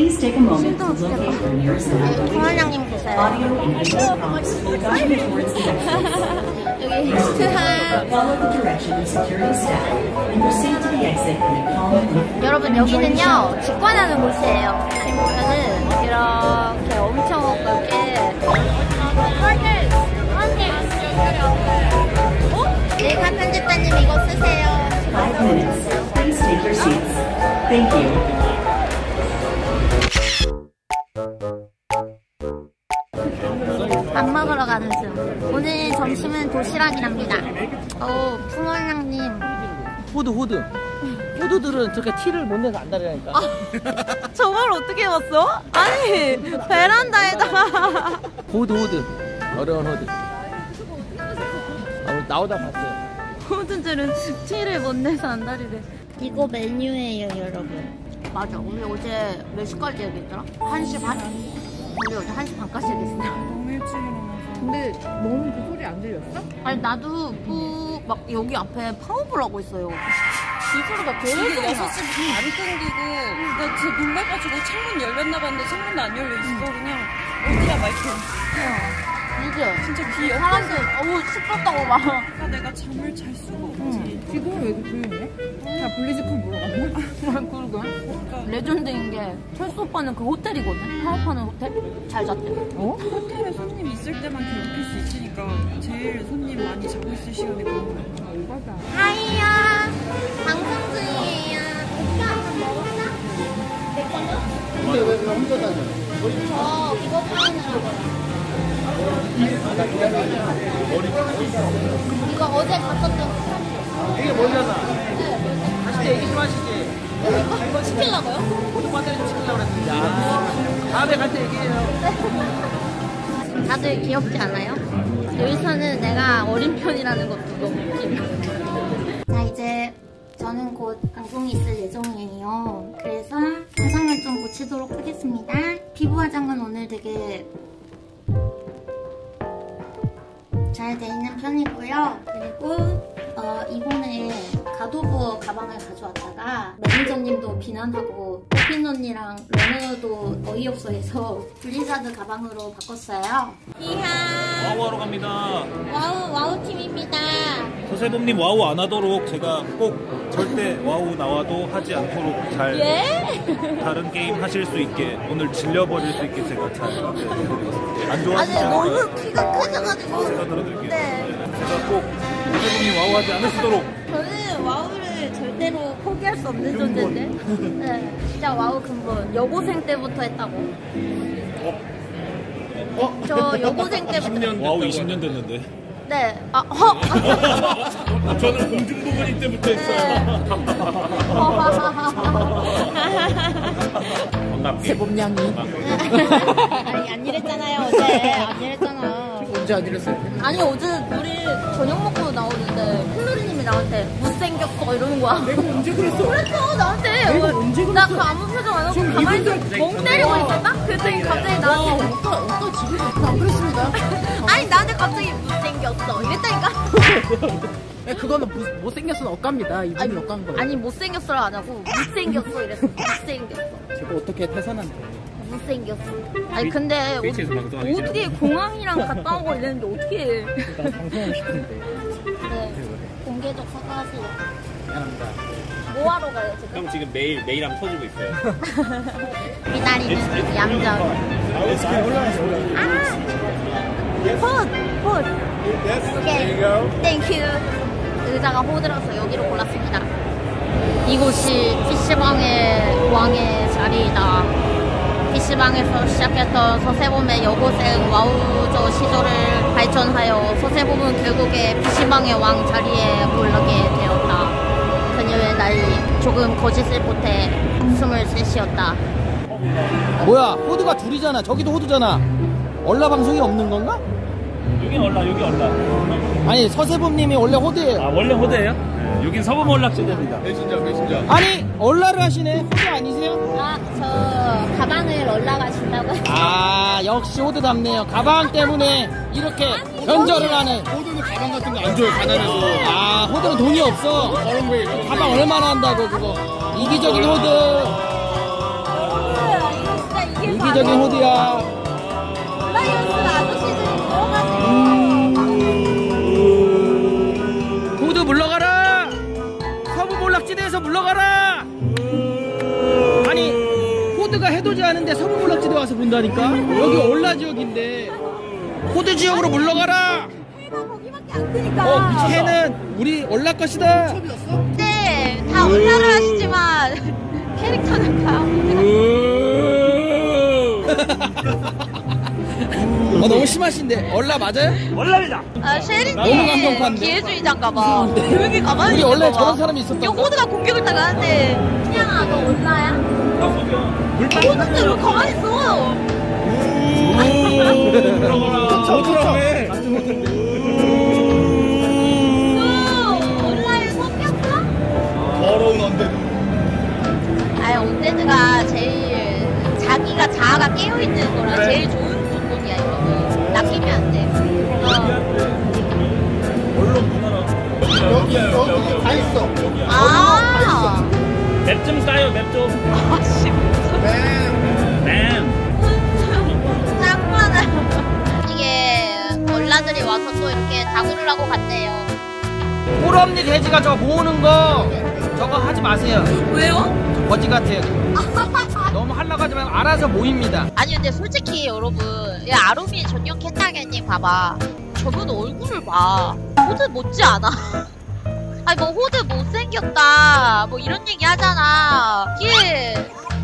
Please take a moment to locate your nearest 통화장님 계세요. audio and video prompts guide you towards the exit. 여기 트하. Follow the direction of security staff and proceed to the exit in a calm and 여러분 여기는요 직관하는 곳이에요. 지금 보면은 이렇게 엄청 넓게 네, 편집자님 이거 쓰세요. 5 minutes. Please take your seats. Thank you. 밥 먹으러 가는 중. 오늘 점심은 도시락이랍니다. 풍월량님. 호두들은 저렇게 티를 못 내서 안 다니라니까. 저걸 어떻게 봤어? 아니 베란다에다가 호두 어려운 호두. 나오다 봤어요. 호두들은 티를 못 내서 안 다리래. 이거 메뉴예요 여러분. 맞아, 우리 어제 몇 시까지 얘기했더라? 1시 반? 우리 어제 1시 반까지 얘기했어. 너무 일찍 일어나서. 근데 너무 그 소리 안 들렸어? 아니 나도 막 여기 앞에 파업을 하고 있어요. 이 소리가 이게 되게 6시 안 끊기고 나 진짜 놀라가지고 창문 열렸나 봤는데 창문도 안 열려있어. 그냥 어디야 마이크. 이게 진짜 귀 사람들 시끄럽다고 막. 아까 내가 잠을 잘 수가 없지. 지금은 왜 이렇게 조용해? 다 블리즈컨 보러 갔나? 그러게. 레전드인 게 철수 오빠는 그 호텔이거든? 파업하는 호텔? 잘 잤대. 호텔에 손님 있을 때만 괴롭힐 수 있으니까 제일 손님 많이 자고 있을 시간에 그런 거야. 오바다. 하이야, 방송 중이에요. 오빠 밥 먹었어? 내 거는? 근데 왜 혼자 다녀? 이거 파느라고요. 이거 어제 갔었던 이게 뭐잖아. 다시 얘기 좀 하시지. 이거 시키려고요? 호두 배터리 좀 시키려고 그랬는데. 다음에 갈 때 얘기해요. 다들 귀엽지 않아요? 여기서는 내가 어린 편이라는 것도 너무 웃기네. 자, 이제 저는 곧 방송이 있을 예정이에요. 그래서 화장을 좀 고치도록 하겠습니다. 피부 화장은 오늘 되게 잘 돼 있는 편이고요. 그리고 이번에 가도부어 가방을 가져왔다가 매니저님도 비난하고 호핀 언니랑 러너도 어이없어 해서 블리자드 가방으로 바꿨어요. 이하 와우하러 갑니다. 와우 팀입니다. 서세범님 와우 안 하도록 제가 꼭 절대 와우 나와도 하지 않도록 잘 다른 게임 하실 수 있게 오늘 질려버릴 수 있게 제가 잘 해드리겠습니다. 안 아니 좋아하시지 않아요? 너무 키가 크셔가지고 제가 들어드릴게요. 네. 제가 꼭 서세범님 와우 하지 않으시도록. 저는 와우를 절대로 포기할 수 없는 존재인데 네, 진짜 와우 근본 여고생 때부터 했다고. 저 여고생 때부터 와우 20년 됐는데. 네. 저는 공중부모님 때부터 했어요. 반갑게. 세범냥이. 아니 안 이랬잖아요 어제. 안 이랬잖아. 언제 안 이랬어요? 아니 어제 우리 저녁 먹고 나오는데 플로리님이 나한테 못생겼어 이러는 거야. 내가 언제 그랬어? 그랬어 나한테. 내가 언제 나 그랬어? 그 아무 표정 안 하고 가만히 멍 때리고 있었다? 그랬더니 갑자기 나한테 오빠 지금 안 그랬습니다. 아니 나한테 갑자기 못생겼어 이랬다니까. 그거는 못생겼으면 억갑니다. 이분이 억간 거예요. 아니 못생겼어를 안 하고 못생겼어 이랬어. 못생겼어. 제가 어떻게 태산한데? 못생겼어. 아니 근데 어떻게 공항이랑 갔다 오고 이랬는데 어떻게 해. 방송하고 싶은데. 네. 공개적 사과하세요. 미안합니다. 뭐 하러 가요 지금? 형 지금 메일하면 터지고 있어요. 기다리는 얌전. 헛! 오케이. 땡큐. 의자가 호들어서 여기로 골랐습니다. 이곳이 PC방의 왕의 자리이다. PC방에서 시작했던 서세범의 여고생 와우저 시절을 발전하여 서세범은 결국에 PC방의 왕 자리에 올라게 되었다. 그녀의 나이 조금 거짓을 보태 23이었다. 뭐야? 호두가 둘이잖아. 저기도 호두잖아. 얼라 방송이 없는 건가? 여기 얼라. 아니 서세범님이 원래 호두예요. 아 원래 호대예요? 네, 여긴 서범 월락지대입니다. 배신자. 아니 얼라를 하시네. 호두 아니세요? 아, 저 가방을 올라가신다고? 아 역시 호두답네요. 가방 때문에 이렇게 변절을 하는. 호두는 가방 같은 거 안 줘요, 가난해서. 아 호두는 돈이 없어. 그런 거예요. 가방 얼마나 한다고 그거. 이기적인 호두. 이기적인 호드야. 라이언스 아저씨들이 들어가지고. 호드 물러가라. 서부 몰락지대에서 물러가라. 아니 호드가 해돋이 하는데 서부 몰락지대 와서 본다니까. 여기 올라 지역인데 호드 지역으로 물러가라. 해가 거기밖에 안 되니까. 해는 우리 올라 것이다. 네, 다 올라를 하시지만 캐릭터는 다 너무 심하신데. 얼라 맞아요? 아, 셰리님 너무 감동받네. 기회주의자인가봐. 조용히 가만히 우리 있는 원래 거 봐. 저런 사람이 있었던가? 이거 호드가 공격을 당하는데 그냥아 너 올라야? 호드대로 가만히 있어. 올라에 섞였어? 더러운 언데드. 아니 언데드가 제일 자기가 자아가 깨어있는 거라 제일 좋은 부분이야 이거는. 낚이면 안 돼. 여기 다 있어. 아. 맵 좀 싸요, 맵 좀. 아씨. 네. 짱만해. 이게 얼라들이 와서 또 이렇게 다구를 하고 갔네요. 꿀엄니 돼지가 저거 모으는 거 저거 하지 마세요. 왜요? 거지 같아요. 너무 하려고 하지 말고 알아서 모입니다. 아니 근데 솔직히 여러분, 야 아로미 전용 캔타게님 봐봐. 저분 얼굴을 봐. 호드 못지 않아? 아니 뭐 호드 못생겼다 뭐 이런 얘기 하잖아. 이게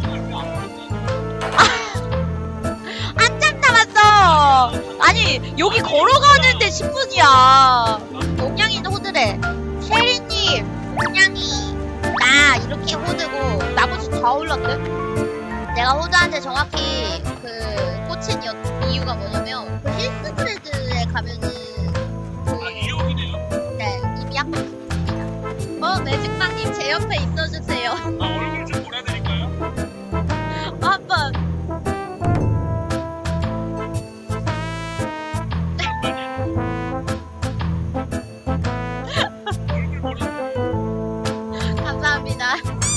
한참 남았어. 아니 여기 걸어가는데 10분이야. 용량이 호드래. 셰리님 용량이 나 이렇게 호드고 나머지 다 올랐대. 내가 호드한테 정확히 그 꽂힌 이유가 뭐냐면 그 힐스트레드에 가면은 그 네, 이미 약간 있습니다. 매직빵님 제 옆에 있어주세요. 얼굴 좀 몰아드릴까요? 한번. 감사합니다.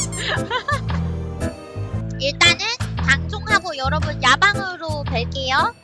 일단은 방송하고 여러분 야방으로 뵐게요.